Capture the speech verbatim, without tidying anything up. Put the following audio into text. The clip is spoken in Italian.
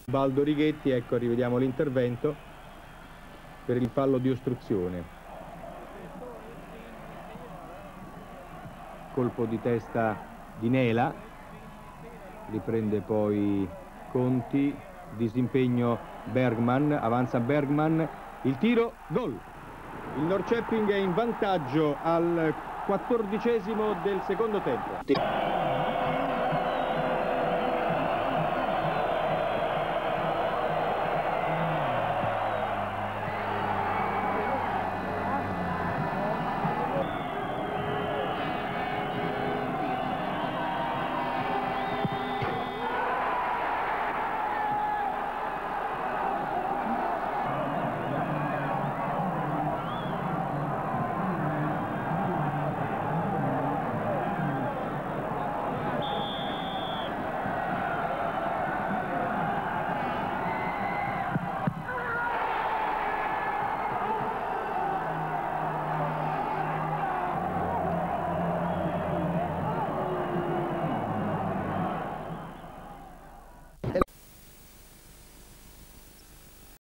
Baldo Righetti, ecco, rivediamo l'intervento per il fallo di ostruzione. Colpo di testa di Nela, riprende poi Conti, disimpegno Bergman, avanza Bergman, il tiro, gol! Il Norrköping è in vantaggio al quattordicesimo del secondo tempo.